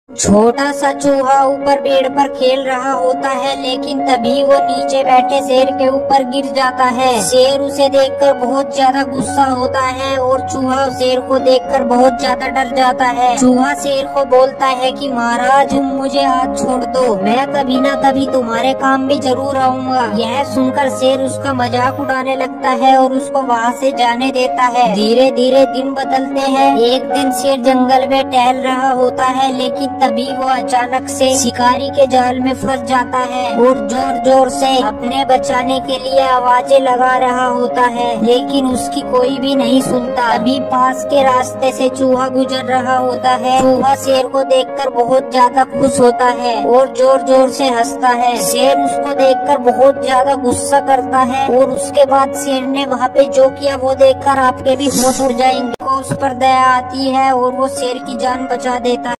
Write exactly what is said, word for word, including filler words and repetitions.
छोटा सा चूहा ऊपर पेड़ पर खेल रहा होता है, लेकिन तभी वो नीचे बैठे शेर के ऊपर गिर जाता है। शेर उसे देखकर बहुत ज्यादा गुस्सा होता है और चूहा शेर को देखकर बहुत ज्यादा डर जाता है। चूहा शेर को बोलता है कि महाराज, तुम मुझे आज छोड़ दो, मैं कभी ना कभी तुम्हारे काम में जरूर आऊंगा। यह सुनकर शेर उसका मजाक उड़ाने लगता है और उसको वहाँ से जाने देता है। धीरे धीरे दिन बदलते हैं। एक दिन शेर जंगल में टहल रहा होता है, लेकिन तभी वो अचानक से शिकारी के जाल में फंस जाता है और जोर जोर से अपने बचाने के लिए आवाजें लगा रहा होता है, लेकिन उसकी कोई भी नहीं सुनता। अभी पास के रास्ते से चूहा गुजर रहा होता है। चूहा शेर को देखकर बहुत ज्यादा खुश होता है और जोर जोर से हंसता है। शेर उसको देखकर बहुत ज्यादा गुस्सा करता है और उसके बाद शेर ने वहाँ पे जो किया वो देखकर आपके भी होश उड़ जाएंगे। उस पर दया आती है और वो शेर की जान बचा देता है।